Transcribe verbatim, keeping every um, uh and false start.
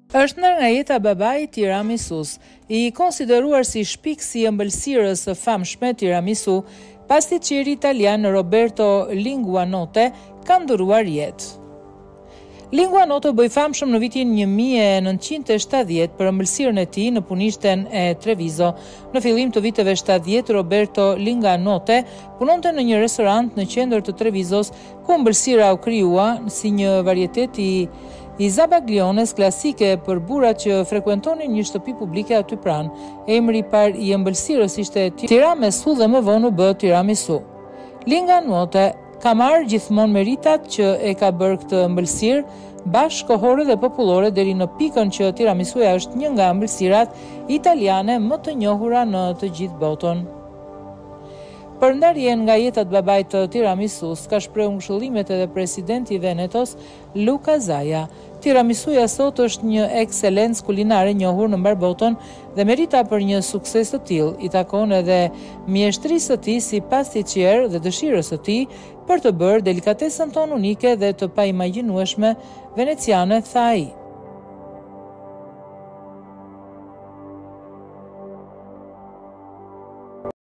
Është ndër nga jeta babait tiramisus, i konsideruar si shpikësi i ëmbëlsirës së famshme tiramisu, pasticceri italian Roberto Linguanote ka nduruar jetë. Linguanote bëj famshëm në vitin një mijë e nëntëqind e shtatëdhjetë për ëmbëlsirën e tij në punishten e Treviso. Në fillim të viteve shtatëdhjetë, Roberto Linguanote punonte në një restorant në qendër të Trevisos, ku ëmbëlsira u krijua si një varietet i i zabagliones klasike për burrat që frekuentonin një shtëpi publike aty pranë. Emri i parë i ëmbëlsirës ishte tiramisu dhe më vonë u bë tiramisu. Linguanote ka marrë gjithmonë meritat që e ka bërë këtë ëmbëlsirë bashkëkohore dhe popullore deri në pikën që tiramisuja është një nga ëmbëlsirat italiane më të njohura në të gjithë botën. Për ndarjen nga jetat babait të tiramisus, ka shprehur këshillimet edhe presidenti i Venetos, Luca Zaia. Tiramisuja sot është një ekselencë kulinare e njohur në mbar botën dhe merita për një sukses të tillë i takon edhe mjeshtrisë së tij si pasticcier dhe dëshirës së tij për të bërë delikatesën tonë unike dhe të paimagjinueshme veneciane, tha ai.